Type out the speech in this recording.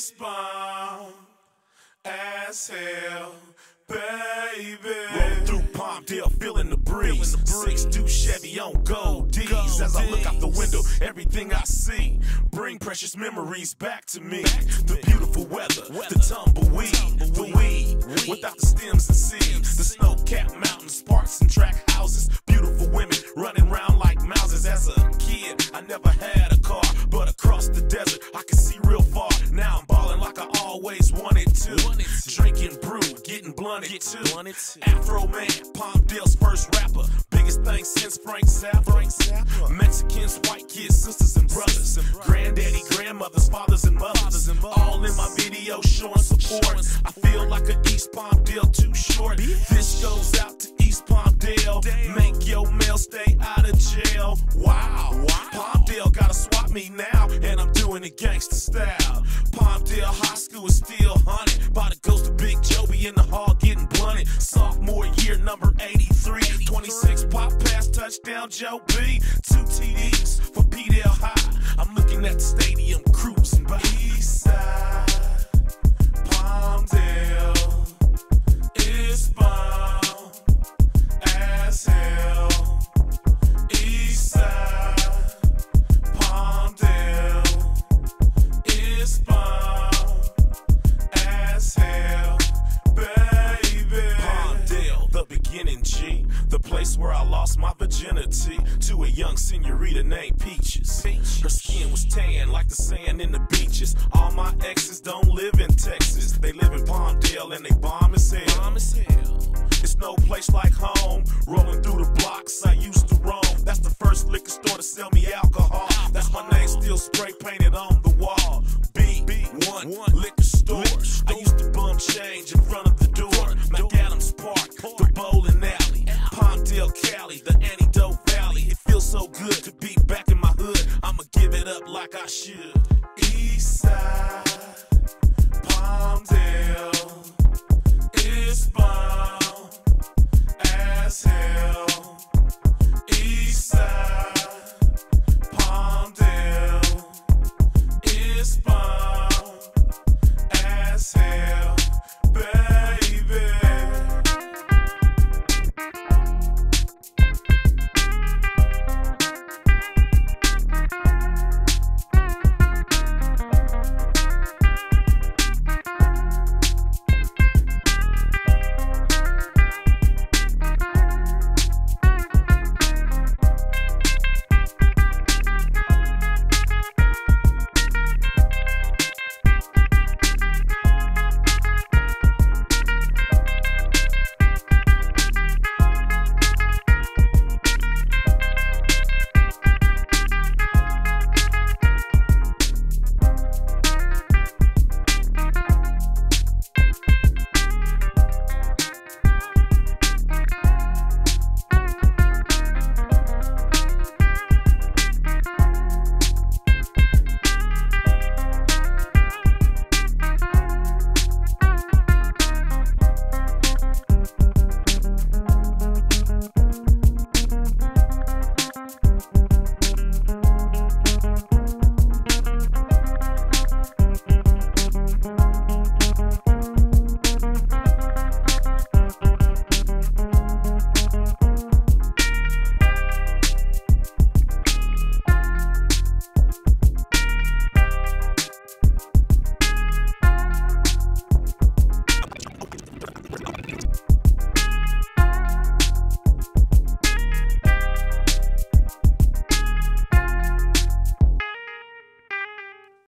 It's bomb as hell, baby. Rolling through Palmdale, feeling the breeze. 6'2" Chevy on gold D's. As I look out the window, everything I see bring precious memories back to me. The beautiful weather, the tumbleweed, the weed without the stems and seeds. The snow-capped mountains, parks and track houses. Beautiful women running around like mouses. As a kid, I never had a car, but across the desert, I could see real far. Now I'm ballin' like I always wanted to. Drinking brew, getting blunted too. Afro Man, Palmdale's first rapper. Biggest thing since Frank Zappa. Mexicans, white kids, sisters and brothers. Granddaddy, grandmothers, fathers and mothers. All in my video showing support. I feel like an East Palmdale too short. This goes out to East Palmdale. Make your mail, stay out of jail. Wow. Palmdale gotta swap me now, and I'm doing it gangsta style. Palmdale High School is still haunted by the ghost of Big Joby in the hall getting blunted. Sophomore year, number 83. 26 pop pass, touchdown, Joe B. 2 TDs for P-Dale High. I'm looking at the stadium, cruising by. East side, Palmdale, it's bomb as hell. East side, Palmdale, it's bomb as hell, baby. Palmdale, the beginning, G. The place where I lost my virginity to a young senorita named Peaches. Her skin was tan like the sand in the beaches. All my exes don't live in Texas. They live in Palmdale and they bomb as hell. It's no place like home. Rolling through the blocks I used to roam. That's the first liquor store to sell me alcohol. That's my name still spray painted on the wall. B1 liquor.